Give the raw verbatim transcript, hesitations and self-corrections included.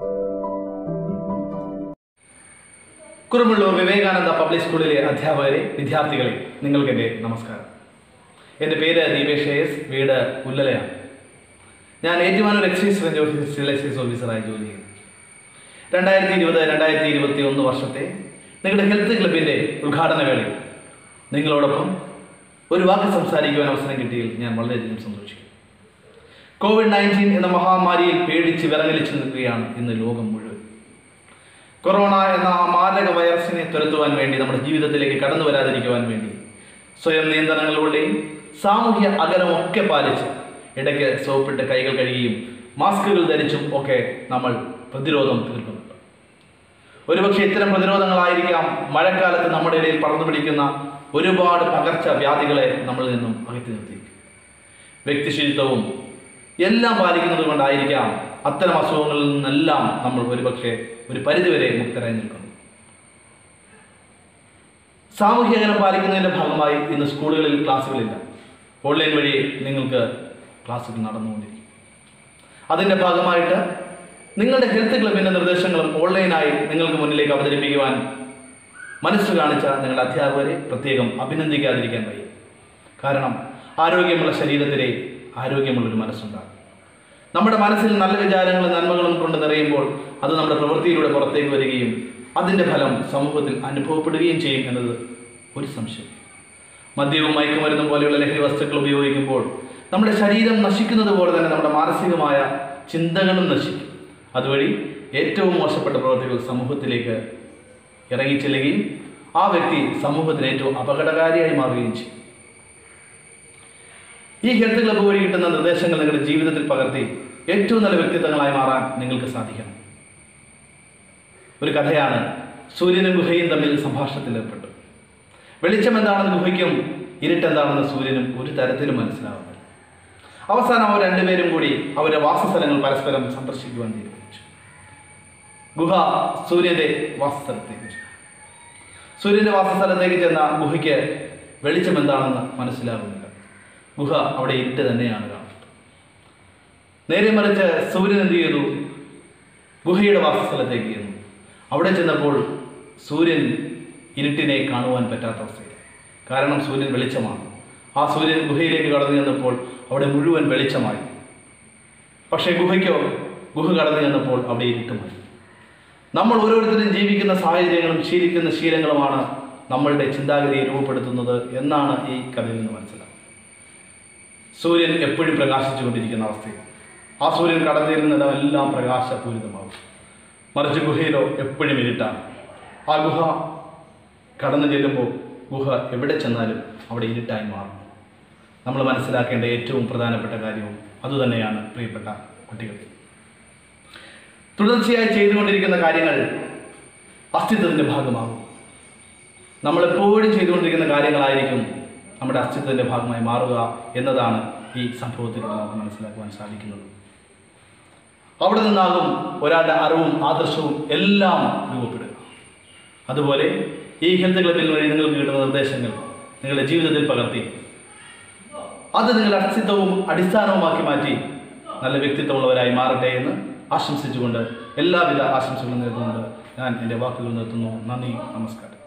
Kurumullur Vivekananda public സ്കൂളിലെ അധ്യാപകരെ, വിദ്യാർത്ഥികളെ, നിങ്ങൾക്കെൻ്റെ നമസ്കാരം. എൻ്റെ പേര് ദീപേഷ് എസ്, വീട് പുല്ലലയാണ്. ഞാൻ Ettumanoor excise range officer civil excise ഓഫീസറായി ജോലി ചെയ്യുന്നു. രണ്ടായിരത്തി ഇരുപത് രണ്ടായിരത്തി ഇരുപത്തി ഒന്ന് വർഷത്തെ നിങ്ങളുടെ ഹെൽത്ത് ക്ലബിൻ്റെ ഉദ്ഘാടന വേളയിൽ നിങ്ങളോടൊപ്പം ഒരു വാക്ക് സംസാരിക്കുവാൻ അവസരം കിട്ടിയതിൽ ഞാൻ വളരെയധികം സന്തോഷിക്കുന്നു. കോവിഡ് നയൻറ്റീൻ എന്ന മഹാമാരിയിൽ പേടിച്ച് വിറങ്ങലിച്ചു നിൽക്കുകയാണ് ഇന്ന് ലോകം മുഴുവൻ. കൊറോണ എന്ന ആ മാരക വൈറസിനെ തുരത്തുവാൻ വേണ്ടി, നമ്മുടെ ജീവിതത്തിലേക്ക് കടന്നു വരാതിരിക്കുവാൻ വേണ്ടി സ്വയം നിയന്ത്രണങ്ങളിലൂടെയും സാമൂഹ്യ അകലമൊക്കെ പാലിച്ച് ഇടയ്ക്ക് സോപ്പിട്ട് കൈകൾ കഴുകിയും മാസ്കുകൾ ധരിച്ചും ഒക്കെ നമ്മൾ പ്രതിരോധം തീർക്കുന്നുണ്ട്. ഒരുപക്ഷെ ഇത്തരം പ്രതിരോധങ്ങളായിരിക്കാം മഴക്കാലത്ത് നമ്മുടെ ഇടയിൽ പടർന്നു പിടിക്കുന്ന ഒരുപാട് പകർച്ച വ്യാധികളെ നമ്മളിൽ നിന്നും അകറ്റി നിർത്തിയിരിക്കും. വ്യക്തിശുചിത്വവും എല്ലാം പാലിക്കുന്നത് കൊണ്ടായിരിക്കാം അത്തരം അസുഖങ്ങളിൽ നിന്നെല്ലാം നമ്മൾ ഒരുപക്ഷെ ഒരു പരിധിവരെ മുക്തരായി നിൽക്കുന്നു. സാമൂഹ്യ അകലം പാലിക്കുന്നതിൻ്റെ ഭാഗമായി ഇന്ന് സ്കൂളുകളിൽ ക്ലാസ്സുകളില്ല. ഓൺലൈൻ വഴി നിങ്ങൾക്ക് ക്ലാസ്സുകൾ നടന്നുകൊണ്ടിരിക്കും. അതിൻ്റെ ഭാഗമായിട്ട് നിങ്ങളുടെ ഹെൽത്ത് ക്ലബിൻ്റെ നിർദ്ദേശങ്ങളും ഓൺലൈനായി നിങ്ങൾക്ക് മുന്നിലേക്ക് അവതരിപ്പിക്കുവാൻ മനസ്സ് കാണിച്ച നിങ്ങളുടെ അധ്യാപകരെ പ്രത്യേകം അഭിനന്ദിക്കാതിരിക്കാൻ വയ്യ. കാരണം ആരോഗ്യമുള്ള ശരീരത്തിലെ ആരോഗ്യമുള്ളൊരു മനസ്സുണ്ടാകും. നമ്മുടെ മനസ്സിൽ നല്ല വിചാരങ്ങളും നന്മകളും കൊണ്ട് നിറയുമ്പോൾ അത് നമ്മുടെ പ്രവൃത്തിയിലൂടെ പുറത്തേക്ക് വരികയും അതിൻ്റെ ഫലം സമൂഹത്തിൽ അനുഭവപ്പെടുകയും ചെയ്യും എന്നത് ഒരു സംശയം. മദ്യവും മയക്കുമരുന്നും പോലെയുള്ള ലഹരി വസ്തുക്കൾ ഉപയോഗിക്കുമ്പോൾ നമ്മുടെ ശരീരം നശിക്കുന്നത് പോലെ തന്നെ നമ്മുടെ മാനസികമായ ചിന്തകളും നശിക്കും. അതുവഴി ഏറ്റവും മോശപ്പെട്ട പ്രവൃത്തികൾ സമൂഹത്തിലേക്ക് ഇറങ്ങിച്ചെല്ലുകയും ആ വ്യക്തി സമൂഹത്തിന് ഏറ്റവും അപകടകാരിയായി മാറുകയും ചെയ്യും. ഈ ഹെൽത്ത് ക്ലബ്ബ് വഴി കിട്ടുന്ന നിർദ്ദേശങ്ങൾ നിങ്ങളുടെ ജീവിതത്തിൽ പകർത്തി ഏറ്റവും നല്ല വ്യക്തിത്വങ്ങളായി മാറാൻ നിങ്ങൾക്ക് സാധിക്കണം. ഒരു കഥയാണ്. സൂര്യനും ഗുഹയും തമ്മിൽ സംഭാഷണത്തിൽ ഏർപ്പെട്ടു. വെളിച്ചം എന്താണെന്ന് ഗുഹയ്ക്കും ഇരുട്ടെന്താണെന്ന് സൂര്യനും ഒരു തരത്തിലും മനസ്സിലാവുന്നില്ല. അവസാനം അവർ രണ്ടുപേരും കൂടി അവരുടെ വാസസ്ഥലങ്ങൾ പരസ്പരം സന്ദർശിക്കുവാൻ തീരുമാനിച്ചു. ഗുഹ സൂര്യൻ്റെ വാസസ്ഥലത്തേക്ക് ചെന്നു. സൂര്യൻ്റെ വാസസ്ഥലത്തേക്ക് ചെന്ന ഗുഹയ്ക്ക് വെളിച്ചം എന്താണെന്ന് മനസ്സിലാകുന്നില്ല. ഗുഹ അവിടെ ഇരുട്ട് തന്നെയാണ് കാണുന്നത്. നേരെ മറിച്ച് സൂര്യൻ എന്ത് ചെയ്തു? ഗുഹയുടെ വാസസ്ഥലത്തേക്ക് ചെന്നു. അവിടെ ചെന്നപ്പോൾ സൂര്യൻ ഇരുട്ടിനെ കാണുവാൻ പറ്റാത്ത അവസ്ഥയിൽ. കാരണം സൂര്യൻ വെളിച്ചമാണ്. ആ സൂര്യൻ ഗുഹയിലേക്ക് കടന്നു ചെന്നപ്പോൾ അവിടെ മുഴുവൻ വെളിച്ചമായി. പക്ഷേ ഗുഹയ്ക്കോ ഗുഹ കടന്നു ചെന്നപ്പോൾ അവിടെ ഇരുട്ടുമായി. നമ്മൾ ഓരോരുത്തരും ജീവിക്കുന്ന സാഹചര്യങ്ങളും ശീലിക്കുന്ന ശീലങ്ങളുമാണ് നമ്മളുടെ ചിന്താഗതിയെ രൂപപ്പെടുത്തുന്നത് എന്നാണ് ഈ കഥയിൽ നിന്ന് മനസ്സിലാക്കുന്നത്. സൂര്യൻ എപ്പോഴും പ്രകാശിച്ചുകൊണ്ടിരിക്കുന്ന അവസ്ഥയിൽ ആ സൂര്യൻ കടന്നിരുന്നിടമെല്ലാം പ്രകാശപൂരിതമാകും. മറിച്ച് ഗുഹയിലോ എപ്പോഴും ഇരുട്ടാണ്. ആ ഗുഹ കടന്നു ചെല്ലുമ്പോൾ ഗുഹ എവിടെ ചെന്നാലും അവിടെ ഇരുട്ടായി മാറും. നമ്മൾ മനസ്സിലാക്കേണ്ട ഏറ്റവും പ്രധാനപ്പെട്ട കാര്യവും അതുതന്നെയാണ് പ്രിയപ്പെട്ട കുട്ടികൾ. തുടർച്ചയായി ചെയ്തുകൊണ്ടിരിക്കുന്ന കാര്യങ്ങൾ അസ്തിത്വത്തിൻ്റെ ഭാഗമാകും. നമ്മളെപ്പോഴും ചെയ്തുകൊണ്ടിരിക്കുന്ന കാര്യങ്ങളായിരിക്കും നമ്മുടെ അസ്തിത്വത്തിൻ്റെ ഭാഗമായി മാറുക എന്നതാണ് ഈ സംഭവത്തിലൂടെ നമുക്ക് മനസ്സിലാക്കുവാൻ സാധിക്കുന്നത്. അവിടെ നിന്നാകും ഒരാളുടെ അറിവും ആദർശവും എല്ലാം രൂപപ്പെടുക. അതുപോലെ ഈ ഹെൽത്ത് ക്ലബിൽ വഴി നിങ്ങൾക്ക് കിട്ടുന്ന നിർദ്ദേശങ്ങൾ നിങ്ങളുടെ ജീവിതത്തിൽ പകർത്തി അത് നിങ്ങളുടെ അസ്തിത്വവും അടിസ്ഥാനവുമാക്കി മാറ്റി നല്ല വ്യക്തിത്വമുള്ളവരായി മാറട്ടെ എന്ന് ആശംസിച്ചുകൊണ്ട് എല്ലാവിധ ആശംസകളും നേർന്നുകൊണ്ട് ഞാൻ എൻ്റെ വാക്കുകൾ നിർത്തുന്നു. നന്ദി, നമസ്കാരം.